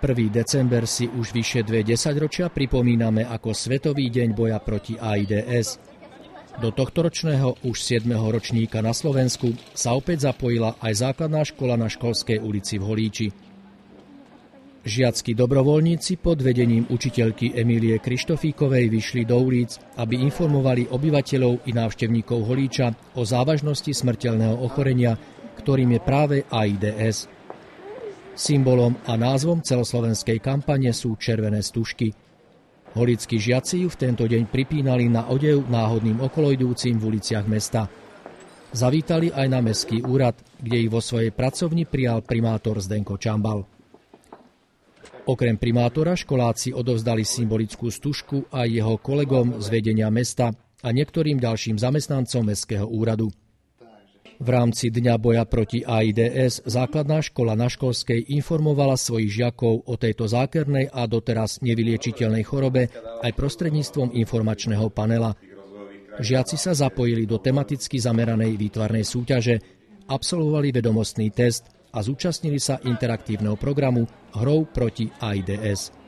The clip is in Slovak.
1. december si už vyše 2 desaťročia pripomíname ako Svetový deň boja proti AIDS. Do tohtoročného už 7. ročníka na Slovensku sa opäť zapojila aj základná škola na Školskej ulici v Holíči. Žiacky dobrovoľníci pod vedením učiteľky Emílie Krištofíkovej vyšli do ulic, aby informovali obyvateľov i návštevníkov Holíča o závažnosti smrteľného ochorenia, ktorým je práve AIDS. Symbolom a názvom celoslovenskej kampane sú červené stužky. Holíckí žiaci ju v tento deň pripínali na odev náhodným okoloidúcim v uliciach mesta. Zavítali aj na mestský úrad, kde ich vo svojej pracovni prijal primátor Zdenko Čambal. Okrem primátora školáci odovzdali symbolickú stužku aj jeho kolegom z vedenia mesta a niektorým ďalším zamestnancom mestského úradu. V rámci Dňa boja proti AIDS základná škola na Školskej informovala svojich žiakov o tejto zákernej a doteraz nevyliečiteľnej chorobe aj prostredníctvom informačného panela. Žiaci sa zapojili do tematicky zameranej výtvarnej súťaže, absolvovali vedomostný test a zúčastnili sa interaktívneho programu Hrou proti AIDS.